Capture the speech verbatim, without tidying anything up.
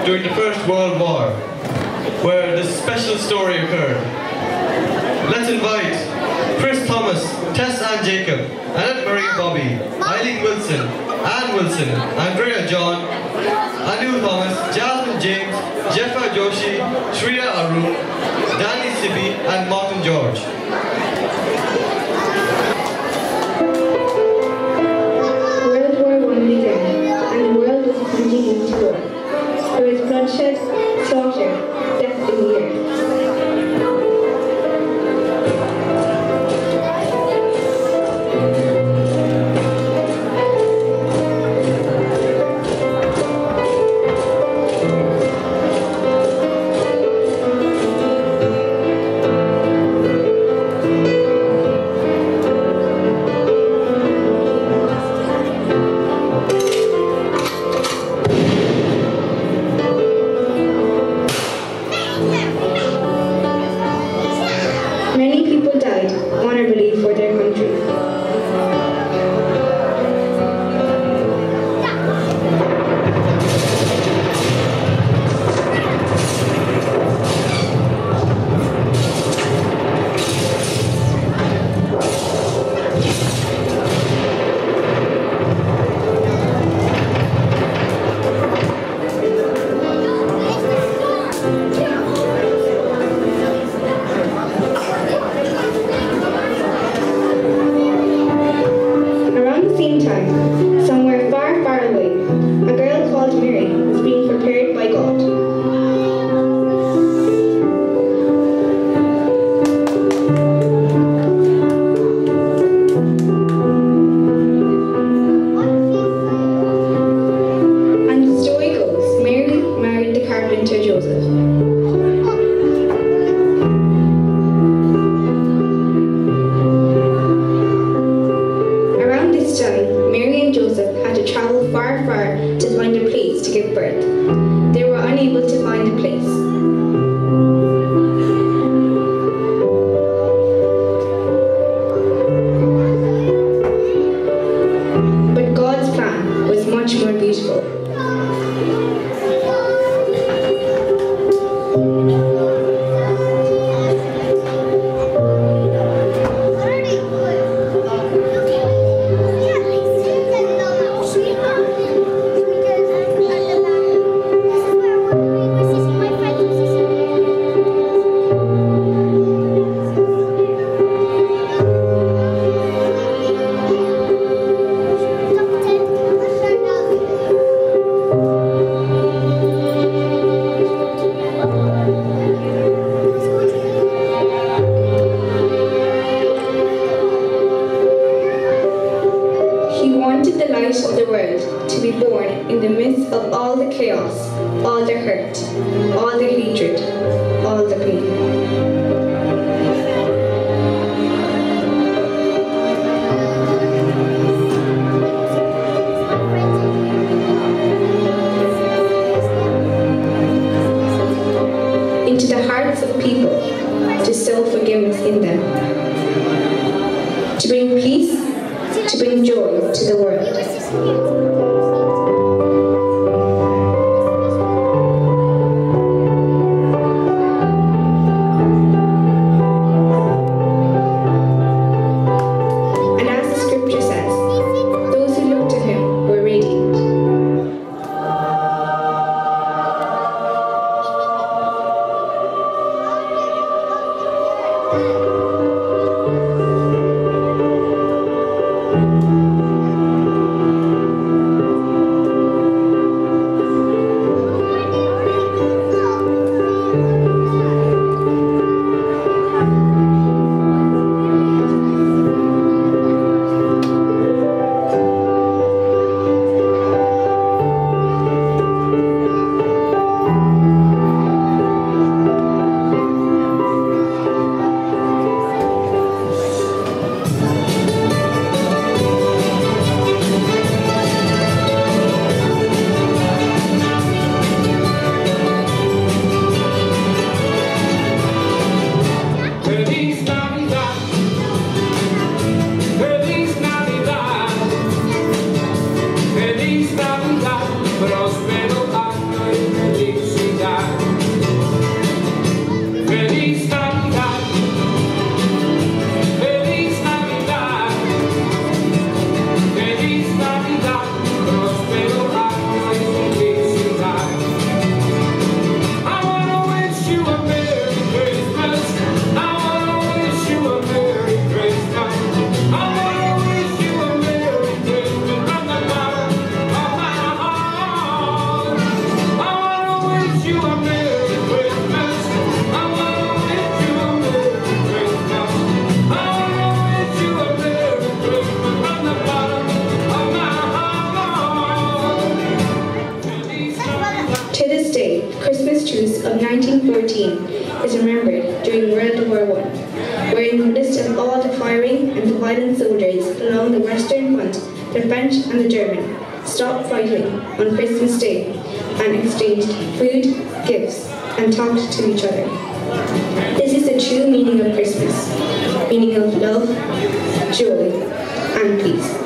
during the First World War, where this special story occurred. Let's invite Chris Thomas, Tess Ann Jacob, Annette Maria Bobby, Eileen Wilson, Ann Wilson, Andrea John, Anu Thomas, Jasmine James, Jeffa Joshi, Shreya Arun, Danny Sibi, and Martin George. World War One began, and the world was plunging into war. There was bloodshed, slaughter, death in the air. Many people died honorably for their country. Around the same time, somewhere far, far away, a girl called Mary was being prepared by God. And the story goes, Mary married the carpenter Joseph. Around this time, Mary and Joseph had to travel far, far to find a place to give birth. They were unable to find a place. But God's plan was much more beautiful. He wanted the light of the world to be born in the midst of all the chaos, all the hurt, all the hatred, all the pain. Into the hearts of people, to sow forgiveness in them, to bring peace, to bring joy to the world. And as the scripture says, those who looked to him were radiant. To this day, the Christmas truce of nineteen fourteen is remembered during World War One, wherein the list of all the firing and the violent soldiers along the Western Front, the French and the German, stopped fighting on Christmas Day and exchanged food, gifts, and talked to each other. This is the true meaning of Christmas, meaning of love, joy, and peace.